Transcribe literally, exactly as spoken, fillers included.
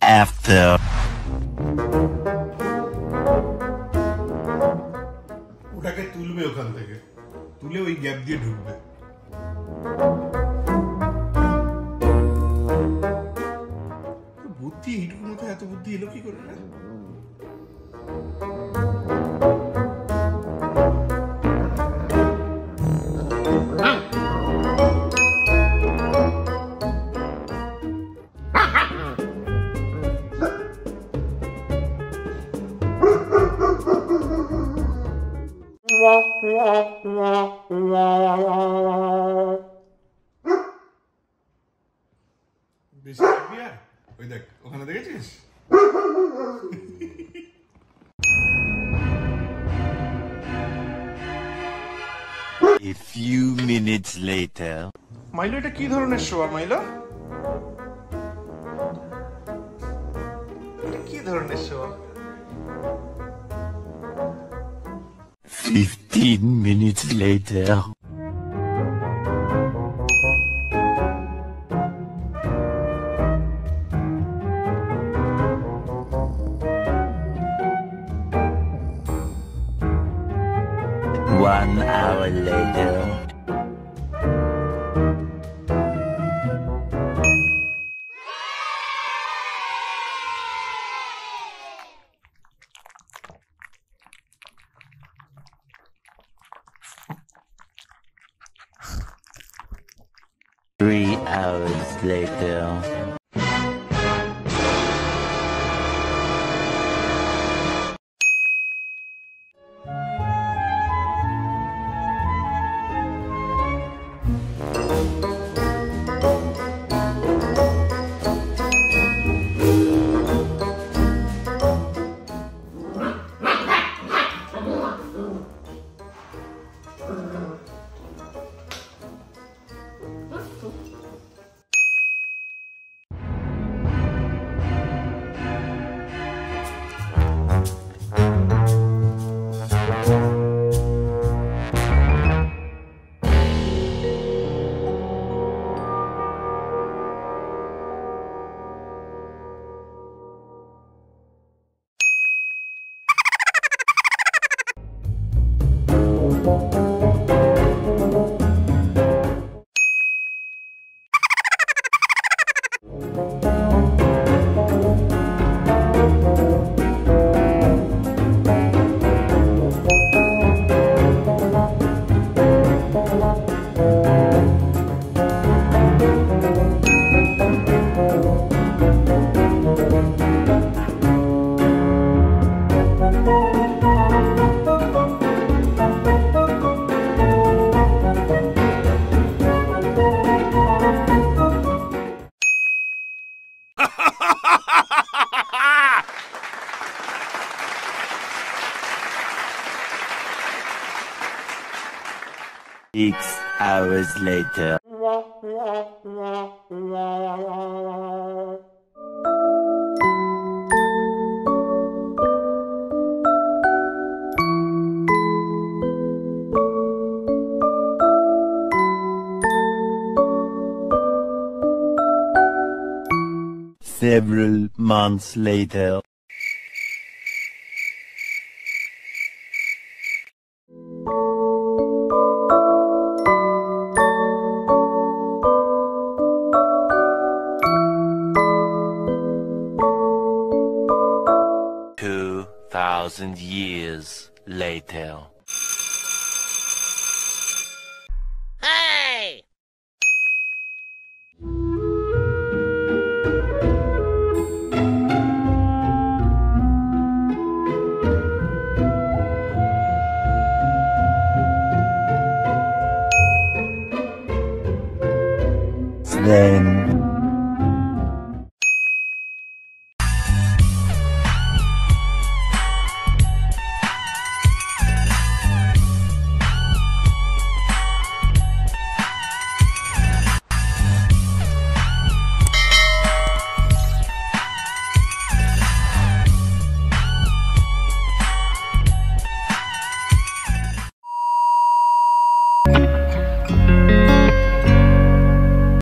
after. ওটাকে তুলবে ওখান থেকে, তুলে ওই গ্যাপ দিয়ে ঢুকবে। বুদ্ধি, এইটুকু মতো এত বুদ্ধি এলো কি করে? বেশি লাগবি আর? ওই দেখ, ওখানে দেখেছিস? A few minutes later. মাইলো, এটা কি ধরনের শোয়া মাইলো? কি ধরনের শোয়া? Fifteen minutes later. One hour later. Three hours later. Six hours later. Several months later. Two thousand years later.